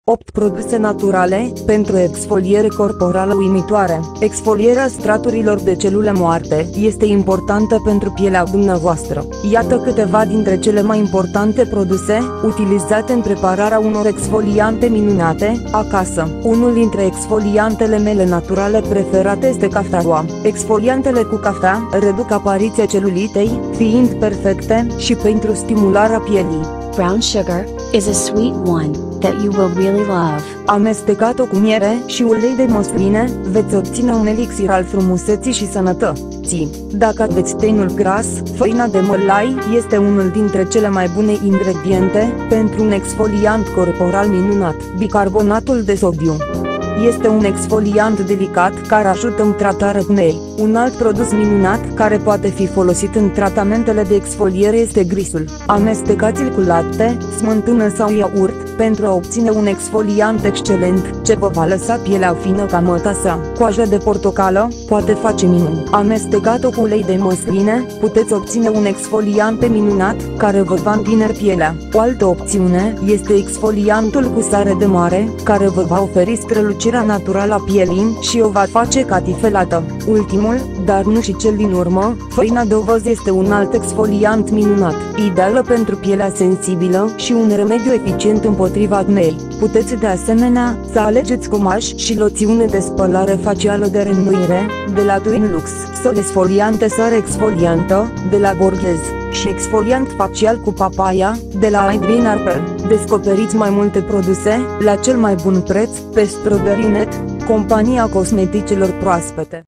8 produse naturale pentru exfoliere corporală uimitoare. Exfolierea straturilor de celule moarte este importantă pentru pielea dumneavoastră. Iată câteva dintre cele mai importante produse utilizate în prepararea unor exfoliante minunate acasă. Unul dintre exfoliantele mele naturale preferate este cafeaua. Exfoliantele cu cafea reduc apariția celulitei, fiind perfecte și pentru stimularea pielii. Brown sugar is a sweet one that you will really love. Amestecat-o cu miere și ulei de măsline, veți obține un elixir al frumuseții și sănătății. Dacă aveți tenul gras, făina de mălai este unul dintre cele mai bune ingrediente pentru un exfoliant corporal minunat. Bicarbonatul de sodiu este un exfoliant delicat care ajută în tratarea acnei. Un alt produs minunat care poate fi folosit în tratamentele de exfoliere este grisul. Amestecați-l cu lapte, smântână sau iaurt pentru a obține un exfoliant excelent ce vă va lăsa pielea fină ca mătasa. Coajă de portocală poate face minuni. Amestecat-o cu ulei de măsline, puteți obține un exfoliant minunat care vă va întine pielea. O altă opțiune este exfoliantul cu sare de mare, care vă va oferi strălucirea naturală a pielii și o va face catifelată. Ultimul, dar nu și cel din urmă, făina de ovăz este un alt exfoliant minunat, ideală pentru pielea sensibilă și un remediu eficient împotriva acnei. Puteți de asemenea să alegeți gomaj și loțiune de spălare facială de reînnoire de la Twin Lux, sau exfoliante sare exfoliantă de la Borghez și exfoliant facial cu papaya de la Adrian Harper. Descoperiți mai multe produse la cel mai bun preț pe Strawberry.net, compania cosmeticelor proaspete.